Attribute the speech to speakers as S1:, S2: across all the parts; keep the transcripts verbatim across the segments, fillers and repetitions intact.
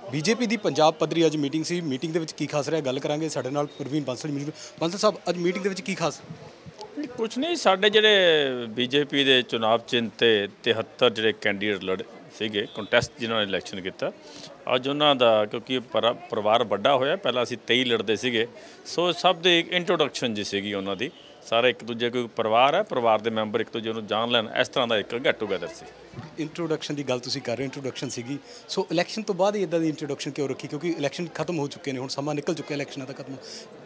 S1: BJP ਦੀ ਪੰਜਾਬ ਪੱਧਰੀ ਅੱਜ meeting ਸੀ। Meeting ਦੇ ਵਿੱਚ ਕੀ ਖਾਸ ਰਿਹਾ ਗੱਲ ਕਰਾਂਗੇ। ਸਾਡੇ ਨਾਲ ਪ੍ਰਵੀਨ ਬਾਂਸਲ ਮੀਟਿੰਗ ਬਾਂਸਲ ਸਾਹਿਬ, ਅੱਜ ਮੀਟਿੰਗ ਦੇ ਵਿੱਚ ਕੀ ਖਾਸ?
S2: ਕੁਛ ਨਹੀਂ, ਸਾਡੇ ਜਿਹੜੇ ਬੀਜੇਪੀ ਦੇ ਚੁਣਾਵ ਚਿੰਨ੍ਹ ਤੇ ਤਿਹੱਤਰ ਜਿਹੜੇ ਕੈਂਡੀਡੇਟ ਲੜ ਸੀਗੇ ਕੰਟੈਸਟ ਜਿਨ੍ਹਾਂ ਨੇ ਇਲੈਕਸ਼ਨ ਕੀਤਾ, ਅੱਜ ਉਹਨਾਂ ਦਾ ਕਿਉਂਕਿ ਪਰ ਪਰਿਵਾਰ ਵੱਡਾ ਹੋਇਆ, ਪਹਿਲਾਂ ਅਸੀਂ ਤੇਈ ਲੜਦੇ ਸੀਗੇ, ਸੋ ਸਭ ਦੀ ਇੱਕ ਇੰਟਰੋਡਕਸ਼ਨ ਜੀ ਸੀਗੀ ਉਹਨਾਂ ਦੀ। ਸਾਰੇ ਇੱਕ ਦੂਜੇ ਕੋਈ ਪਰਿਵਾਰ ਹੈ, ਪਰਿਵਾਰ ਦੇ ਮੈਂਬਰ ਇੱਕ ਦੂਜੇ ਨੂੰ ਜਾਣ ਲੈਣ, ਇਸ ਤਰ੍ਹਾਂ ਦਾ ਇੱਕ ਗੈਟ ਟੂਗੈਦਰ ਸੀ।
S1: ਇੰਟਰੋਡਕਸ਼ਨ ਦੀ ਗੱਲ ਤੁਸੀਂ ਕਰ ਰਹੇ ਹੋ, ਇੰਟਰੋਡਕਸ਼ਨ ਸੀਗੀ, ਸੋ ਇਲੈਕਸ਼ਨ ਤੋਂ ਬਾਅਦ ਹੀ ਇੱਦਾਂ ਦੀ ਇੰਟਰੋਡਕਸ਼ਨ ਕਿਉਂ ਰੱਖੀ? ਕਿਉਂਕਿ ਇਲੈਕਸ਼ਨ ਖਤਮ ਹੋ ਚੁੱਕੇ ਨੇ, ਹੁਣ ਸਮਾਂ ਨਿਕਲ ਚੁੱਕਿਆ ਇਲੈਕਸ਼ਨਾਂ ਦਾ ਖਤਮ।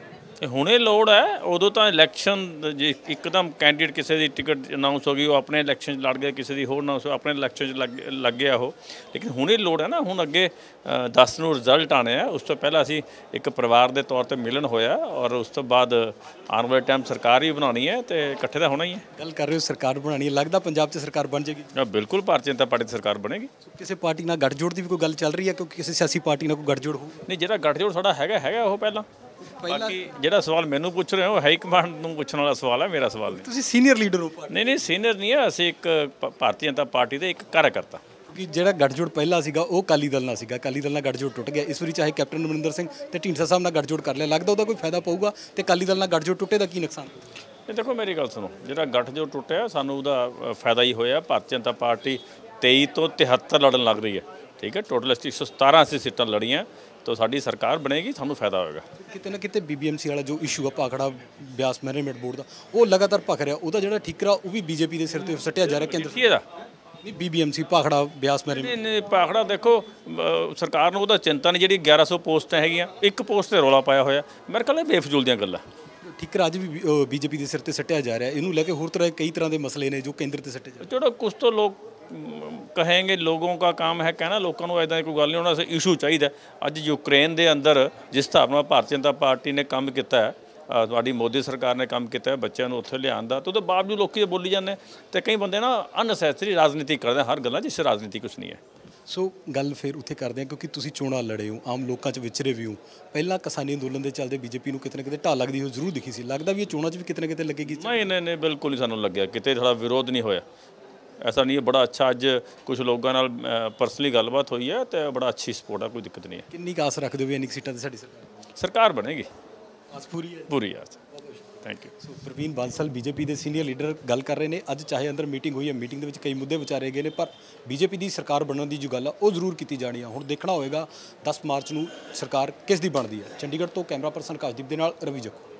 S2: ਹੁਣੇ ਲੋੜ ਹੈ, ਉਦੋਂ ਤਾਂ ਇਲੈਕਸ਼ਨ ਜੇ ਇੱਕਦਮ ਕੈਂਡੀਡੇਟ ਕਿਸੇ ਦੀ ਟਿਕਟ ਅਨਾਊਂਸ ਹੋ ਗਈ, ਉਹ ਆਪਣੇ ਇਲੈਕਸ਼ਨ 'ਚ ਲੜ ਗਿਆ, ਕਿਸੇ ਦੀ ਹੋਰ ਅਨਾਊਂਸ ਆਪਣੇ ਇਲੈਕਸ਼ਨ 'ਚ ਲੱਗ ਲੱਗ ਗਿਆ ਉਹ। ਲੇਕਿਨ ਹੁਣੇ ਲੋੜ ਹੈ ਨਾ, ਹੁਣ ਅੱਗੇ ਦਸ ਨੂੰ ਰਿਜ਼ਲਟ ਆਉਣੇ ਆ, ਉਸ ਤੋਂ ਪਹਿਲਾਂ ਅਸੀਂ ਇੱਕ ਪਰਿਵਾਰ ਦੇ ਤੌਰ 'ਤੇ ਮਿਲਣ ਹੋਇਆ, ਔਰ ਉਸ ਤੋਂ ਬਾਅਦ ਆਉਣ ਵਾਲੇ ਟਾਈਮ ਸਰਕਾਰ ਹੀ ਬਣਾਉਣੀ ਹੈ ਅਤੇ ਇਕੱਠੇ ਤਾਂ ਹੋਣਾ ਹੀ ਹੈ। ਗੱਲ
S1: ਕਰ ਰਹੇ ਹੋ ਸਰਕਾਰ ਬਣਾਉਣੀ ਹੈ, ਲੱਗਦਾ ਪੰਜਾਬ 'ਚ ਸਰਕਾਰ ਬਣ ਜਾਏਗੀ?
S2: ਬਿਲਕੁਲ, ਭਾਰਤੀ ਜਨਤਾ ਪਾਰਟੀ ਦੀ ਸਰਕਾਰ ਬਣੇਗੀ।
S1: ਕਿਸੇ ਪਾਰਟੀ ਨਾਲ ਗੱਠਜੋੜ ਦੀ ਵੀ ਕੋਈ ਗੱਲ ਚੱਲ ਰਹੀ ਹੈ? ਕਿਉਂਕਿ ਕਿਸੇ ਸਿਆਸੀ ਪਾਰਟੀ ਨਾਲ ਕੋਈ ਗੱਠਜੋੜ ਹੋ?
S2: ਨਹੀਂ, ਜਿਹੜਾ ਗੱਠਜੋੜ ਸਾਡਾ ਹੈਗਾ ਹੈਗਾ ਉਹ ਪਹਿਲਾਂ। ਬਾਕੀ ਜਿਹੜਾ ਸਵਾਲ ਮੈਨੂੰ ਪੁੱਛ ਰਹੇ ਹੋ ਹਾਈ ਕਮਾਂਡ ਨੂੰ ਪੁੱਛਣ ਵਾਲਾ ਸਵਾਲ ਹੈ, ਮੇਰਾ ਸਵਾਲ ਨਹੀਂ।
S1: ਤੁਸੀਂ ਸੀਨੀਅਰ ਲੀਡਰ ਹੋ?
S2: ਨਹੀਂ ਨਹੀਂ, ਸੀਨੀਅਰ ਨਹੀਂ ਹੈ, ਅਸੀਂ ਇੱਕ ਭਾਰਤੀ ਜਨਤਾ ਪਾਰਟੀ ਦੇ ਇੱਕ ਕਾਰਜਕਰਤਾ।
S1: ਕਿ ਜਿਹੜਾ ਗੱਠਜੋੜ ਪਹਿਲਾਂ ਸੀਗਾ ਉਹ ਅਕਾਲੀ ਦਲ ਨਾਲ ਸੀਗਾ, ਅਕਾਲੀ ਦਲ ਨਾਲ ਗੱਠਜੋੜ ਟੁੱਟ ਗਿਆ। ਇਸ ਵਾਰੀ ਚਾਹੇ ਕੈਪਟਨ ਅਮਰਿੰਦਰ ਸਿੰਘ ਤੇ ਢੀਂਡਸਾ ਸਾਹਿਬ ਨਾਲ ਗੱਠਜੋੜ ਕਰ ਲਿਆ, ਲੱਗਦਾ ਉਹਦਾ ਕੋਈ ਫਾਇਦਾ ਪਊਗਾ? ਤੇ ਅਕਾਲੀ ਦਲ ਨਾਲ ਗੱਠਜੋੜ ਟੁੱਟੇ ਦਾ ਕੀ ਨੁਕਸਾਨ?
S2: ਇਹ ਦੇਖੋ, ਮੇਰੀ ਗੱਲ ਸੁਣੋ, ਜਿਹੜਾ ਗੱਠਜੋੜ ਟੁੱਟਿਆ ਸਾਨੂੰ ਉਹਦਾ ਫਾਇਦਾ ਹੀ ਹੋਇਆ। ਭਾਰਤੀ ਜਨਤਾ ਪਾਰਟੀ ਤੇਈ ਤੋਂ ਤਿਹੱਤਰ ਲੜਨ ਲੱਗ ਰਹੀ ਹੈ, ਠੀਕ ਹੈ। ਟੋਟਲ ਇੱਕ ਸੌ ਸਤਾਰਾਂ ਅਸੀਂ ਸੀਟਾਂ ਲੜੀਆਂ, ਤਾਂ ਸਾਡੀ ਸਰਕਾਰ ਬਣੇਗੀ, ਸਾਨੂੰ ਫਾਇਦਾ ਹੋਏਗਾ। ਕਿਤੇ
S1: ਨਾ ਕਿਤੇ ਬੀ ਬੀ ਐਮ ਸੀ ਵਾਲਾ ਜੋ ਇਸ਼ੂ ਆ ਭਾਖੜਾ ਬਿਆਸ ਮੈਨੇਜਮੈਂਟ ਬੋਰਡ ਦਾ, ਉਹ ਲਗਾਤਾਰ ਭਖ ਰਿਹਾ, ਉਹਦਾ ਜਿਹੜਾ ਠੀਕਰਾ ਉਹ ਵੀ ਬੀਜੇਪੀ ਦੇ ਸਿਰ ਤੇ ਸੱਟਿਆ ਜਾ ਰਿਹਾ। ਕੇਂਦਰ
S2: ਦਾ
S1: ਨਹੀਂ, B B M C Bhakra Beas management
S2: ਨਹੀਂ, ਭਾਖੜਾ ਦੇਖੋ, ਸਰਕਾਰ ਨੂੰ ਉਹਦਾ ਚਿੰਤਾ ਨਹੀਂ। ਜਿਹੜੀ ਗਿਆਰਾਂ ਸੌ ਪੋਸਟਾਂ ਹੈਗੀਆਂ, ਇੱਕ ਪੋਸਟ 'ਤੇ ਰੌਲਾ ਪਾਇਆ ਹੋਇਆ, ਮੇਰੇ ਖਿਆਲ ਇਹ ਬੇਫਜ਼ੂਲ ਦੀਆਂ ਗੱਲਾਂ।
S1: ਠੀਕਰਾ ਅੱਜ ਵੀ ਬੀਜੇਪੀ ਦੇ ਸਿਰ ਤੇ ਸੱਟਿਆ ਜਾ ਰਿਹਾ। ਇਹਨੂੰ ਲੈ ਕੇ ਹੋਰ ਤਰ੍ਹਾਂ ਕਈ ਤਰ੍ਹਾਂ ਦੇ ਮਸਲੇ ਨੇ ਜੋ ਕੇਂਦਰ ਤੇ ਸੱਟੇ ਜਾ।
S2: ਜਿਹੜਾ ਕੁਛ ਤੋਂ ਲੋਕ ਕਹੇਂਗੇ, ਲੋਗੋਂ का काम है कहना, ਲੋਕਾਂ ਨੂੰ ਇੱਦਾਂ ਦੀ ਕੋਈ ਗੱਲ ਨਹੀਂ, ਉਹਨਾਂ ਦਾ ਇਸ਼ੂ ਚਾਹੀਦਾ। ਅੱਜ ਯੂਕਰੇਨ ਦੇ ਅੰਦਰ ਜਿਸ ਹਿਸਾਬ ਨਾਲ ਭਾਰਤੀ ਜਨਤਾ ਪਾਰਟੀ ਨੇ ਕੰਮ ਕੀਤਾ ਹੈ, ਤੁਹਾਡੀ ਮੋਦੀ ਸਰਕਾਰ ਨੇ ਕੰਮ ਕੀਤਾ ਹੈ ਬੱਚਿਆਂ ਨੂੰ ਉੱਥੇ ਲਿਆਉਣ ਦਾ, ਤਾਂ ਉਹਦੇ ਬਾਵਜੂਦ ਲੋਕ ਬੋਲੀ ਜਾਂਦੇ। ਅਤੇ ਕਈ ਬੰਦੇ ਨਾ ਅਨਨੈਸੈਸਰੀ ਰਾਜਨੀਤੀ ਕਰਦੇ ਹਰ ਗੱਲਾਂ, ਜਿਸ ਰਾਜਨੀਤੀ ਕੁਛ ਨਹੀਂ ਹੈ।
S1: ਸੋ ਗੱਲ ਫਿਰ ਉੱਥੇ ਕਰਦੇ ਹਾਂ, ਕਿਉਂਕਿ ਤੁਸੀਂ ਚੋਣਾਂ ਲੜੇ ਹੋ, ਆਮ ਲੋਕਾਂ 'ਚ ਵਿਚਰੇ ਵੀ ਹੋ। ਪਹਿਲਾਂ ਕਿਸਾਨੀ ਅੰਦੋਲਨ ਦੇ ਚੱਲਦੇ ਬੀਜੇਪੀ ਨੂੰ ਕਿਤੇ ਨਾ ਕਿਤੇ ਢਾਲ ਲੱਗਦੀ ਹੋ ਜ਼ਰੂਰ ਦਿਖੀ ਸੀ, ਲੱਗਦਾ ਵੀ ਇਹ ਚੋਣਾਂ 'ਚ ਵੀ ਕਿਤੇ ਨਾ ਕਿਤੇ ਲੱਗੇਗੀ?
S2: ਨਹੀਂ ਨਹੀਂ ਨਹੀਂ, ਬਿਲਕੁਲ ਨਹੀਂ ਸਾਨੂੰ ਲੱਗਿਆ, ਕਿਤੇ ਸਾਡਾ ਵਿਰੋਧ ਨਹੀਂ ਹੋਇਆ। ਐਸਾ ਨਹੀਂ ਹੈ, ਬੜਾ ਅੱਛਾ ਅੱਜ ਕੁਝ ਲੋਕਾਂ ਨਾਲ ਪਰਸਨਲੀ ਗੱਲਬਾਤ ਹੋਈ ਹੈ ਅਤੇ ਬੜਾ ਅੱਛੀ ਸਪੋਰਟ ਹੈ, ਕੋਈ ਦਿੱਕਤ ਨਹੀਂ ਹੈ।
S1: ਕਿੰਨੀ ਕੁ ਆਸ ਰੱਖਦੇ ਹੋ ਵੀ ਇੰਨੀ ਸੀਟਾਂ 'ਤੇ ਸਾਡੀ ਸਰਕਾਰ
S2: ਸਰਕਾਰ ਬਣੇਗੀ?
S1: ਆਸ ਪੂਰੀ ਹੈ?
S2: ਪੂਰੀ ਆਸ। Thank you.
S1: So Praveen Bansal BJP ਦੇ ਸੀਨੀਅਰ ਲੀਡਰ ਗੱਲ ਕਰ ਰਹੇ ਨੇ। ਅੱਜ ਚਾਹੇ ਅੰਦਰ ਮੀਟਿੰਗ ਹੋਈ ਹੈ, ਮੀਟਿੰਗ ਦੇ ਵਿੱਚ ਕਈ ਮੁੱਦੇ ਵਿਚਾਰੇ ਗਏ ਨੇ, ਪਰ ਬੀਜੇਪੀ ਦੀ ਸਰਕਾਰ ਬਣਨ ਦੀ ਜੋ ਗੱਲ ਆ ਉਹ ਜ਼ਰੂਰ ਕੀਤੀ ਜਾਣੀ ਆ। ਹੁਣ ਦੇਖਣਾ ਹੋਵੇਗਾ ਦਸ ਮਾਰਚ ਨੂੰ ਸਰਕਾਰ ਕਿਸ ਦੀ ਬਣਦੀ ਹੈ। ਚੰਡੀਗੜ੍ਹ ਤੋਂ ਕੈਮਰਾ ਪਰਸਨ ਕਾਸ਼ਦੀਪ ਦੇ ਨਾਲ ਰਵੀ ਜੱਖੂ।